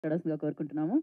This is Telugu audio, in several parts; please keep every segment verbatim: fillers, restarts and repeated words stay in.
మాట్లాడాల్సిందిగా కోరుకుంటున్నాము.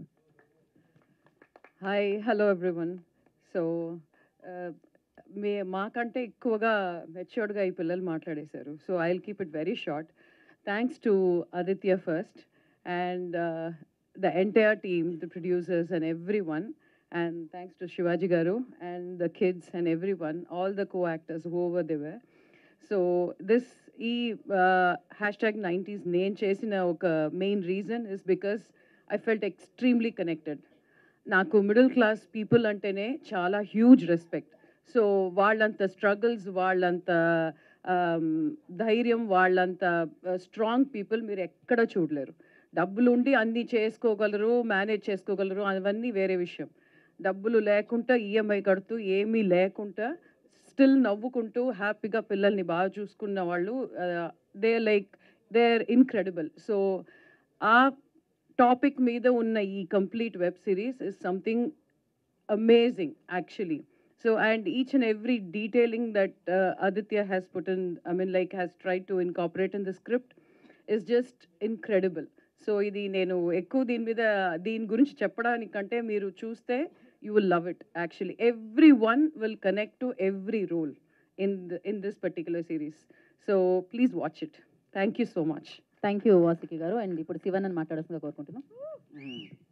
Hi hello everyone. సో మే మాకంటే ఎక్కువగా మెచ్యూర్డ్గా ఈ పిల్లలు మాట్లాడేశారు. So I will keep it very short. Thanks to Aditya first and the entire team, the producers and everyone. And thanks to Shivaji Garu and the kids and everyone, all the co-actors, whoever they were. So this ఈ హ్యాష్ ట్యాగ్ నైంటీస్ నేను చేసిన ఒక main reason is because I felt extremely connected. నాకు మిడిల్ క్లాస్ పీపుల్ అంటేనే చాలా హ్యూజ్ రెస్పెక్ట్. సో వాళ్ళంత స్ట్రగుల్స్, వాళ్ళంత um, ధైర్యం, వాళ్ళంత స్ట్రాంగ్ పీపుల్ మీరు ఎక్కడ చూడలేరు. డబ్బులు ఉండి అన్నీ చేసుకోగలరు, మేనేజ్ చేసుకోగలరు, అవన్నీ వేరే విషయం. డబ్బులు లేకుండా ఈఎంఐ కడుతూ ఏమీ లేకుండా స్టిల్ నవ్వుకుంటూ హ్యాపీగా పిల్లల్ని బాగా చూసుకున్న వాళ్ళు, they like they are incredible. So ఆ టాపిక్ మీద ఉన్న ఈ complete web series is something amazing actually. So and each and every detailing that uh, Aditya has put in, I mean like has tried to incorporate in the script is just incredible. So ఇది నేను ఎక్కువ దీని మీద దీని గురించి చెప్పడానికంటే మీరు చూస్తే you will love it actually. Everyone will connect to every role in the, in this particular series. So please watch it. Thank you so much. Thank you Vasuki garu. And ఇప్పుడు శివన్ అని మాట్లాడాల్సిందిగా కోరుకుంటున్నాం.